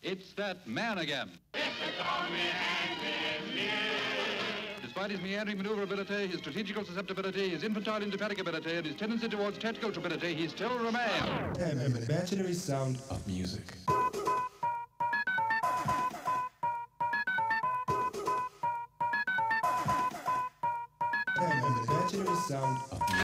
It's that man again. Despite his meandering maneuverability, his strategical susceptibility, his infantile indefatigability, and his tendency towards tactical stupidity, he still remains. And the imaginary sound of music. And the imaginary sound